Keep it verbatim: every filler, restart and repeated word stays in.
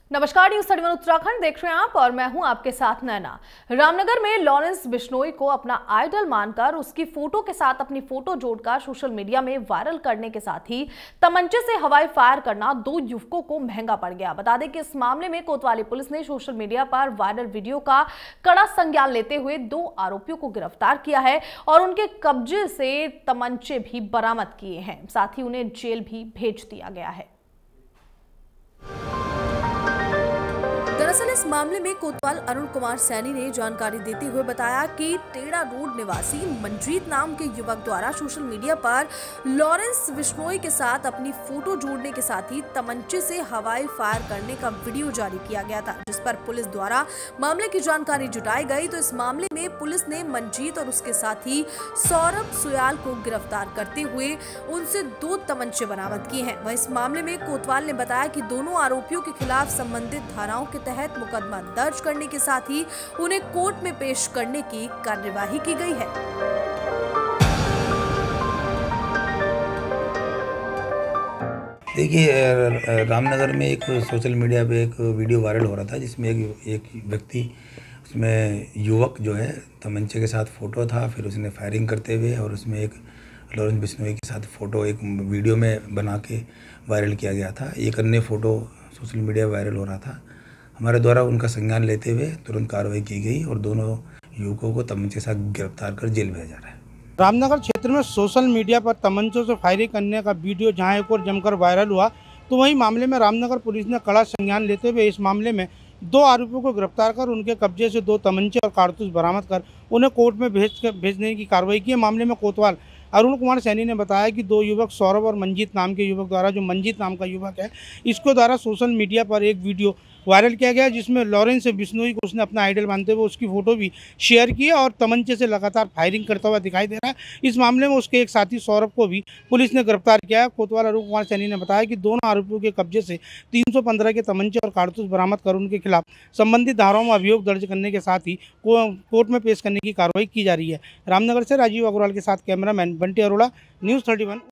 नमस्कार, news thirty one Uttarakhand देख रहे हैं आप और मैं हूं आपके साथ नैना। रामनगर में लॉरेंस बिश्नोई को अपना आइडल मानकर उसकी फोटो के साथ अपनी फोटो जोड़कर सोशल मीडिया में वायरल करने के साथ ही तमंचे से हवाई फायर करना दो युवकों को महंगा पड़ गया। बता दें कि इस मामले में कोतवाली पुलिस ने सोशल मीडिया पर वायरल वीडियो का कड़ा संज्ञान लेते हुए दो आरोपियों को गिरफ्तार किया है और उनके कब्जे से तमंचे भी बरामद किए हैं। साथ ही उन्हें जेल भी भेज दिया गया है। दरअसल इस मामले में कोतवाल अरुण कुमार सैनी ने जानकारी देते हुए बताया कि टेड़ा रोड निवासी मंजीत नाम के युवक द्वारा सोशल मीडिया पर लॉरेंस बिश्नोई के साथ अपनी फोटो जोड़ने के साथ ही तमंचे से हवाई फायर करने का वीडियो जारी किया गया था, जिस पर पुलिस द्वारा मामले की जानकारी जुटाई गई। तो इस मामले में पुलिस ने मंजीत और उसके साथी सौरभ सुयाल को गिरफ्तार करते हुए उनसे दो तमंचे बरामद किए हैं। वह इस मामले में कोतवाल ने बताया कि दोनों आरोपियों के खिलाफ संबंधित धाराओं के तहत मुकदमा दर्ज करने के साथ ही उन्हें कोर्ट में पेश करने की कार्यवाही की गई है। देखिए, रामनगर में एक सोशल मीडिया पे एक वीडियो वायरल हो रहा था जिसमें एक एक व्यक्ति, उसमें युवक जो है तमंचे के साथ फ़ोटो था, फिर उसने फायरिंग करते हुए और उसमें एक लॉरेंस बिश्नोई के साथ फ़ोटो एक वीडियो में बना के वायरल किया गया था। एक अन्य फ़ोटो सोशल मीडिया वायरल हो रहा था। हमारे द्वारा उनका संज्ञान लेते हुए तुरंत कार्रवाई की गई और दोनों युवकों को तमंचे के साथ गिरफ्तार कर जेल भेजा रहा है। रामनगर क्षेत्र में सोशल मीडिया पर तमंचों से फायरिंग करने का वीडियो जहां एक और जमकर वायरल हुआ, तो वहीं मामले में रामनगर पुलिस ने कड़ा संज्ञान लेते हुए इस मामले में दो आरोपियों को गिरफ्तार कर उनके कब्जे से दो तमंचे और कारतूस बरामद कर उन्हें कोर्ट में भेज भेजने की कार्रवाई की है। मामले में कोतवाल अरुण कुमार सैनी ने बताया कि दो युवक सौरभ और मंजीत नाम के युवक द्वारा, जो मंजीत नाम का युवक है, इसको द्वारा सोशल मीडिया पर एक वीडियो वायरल किया गया जिसमें लॉरेंस बिश्नोई को उसने अपना आइडल मानते हुए उसकी फ़ोटो भी शेयर की और तमंचे से लगातार फायरिंग करता हुआ दिखाई दे रहा है। इस मामले में उसके एक साथी सौरभ को भी पुलिस ने गिरफ्तार किया है। कोतवाल अरुण कुमार सैनी ने बताया कि दोनों आरोपियों के कब्जे से तीन सौ पंद्रह के तमंचे और कारतूस बरामद कर उनके खिलाफ संबंधित धाराओं में अभियोग दर्ज करने के साथ ही कोर्ट में पेश करने की कार्रवाई की जा रही है। रामनगर से राजीव अग्रवाल के साथ cameraman Bunty Arora, news thirty one.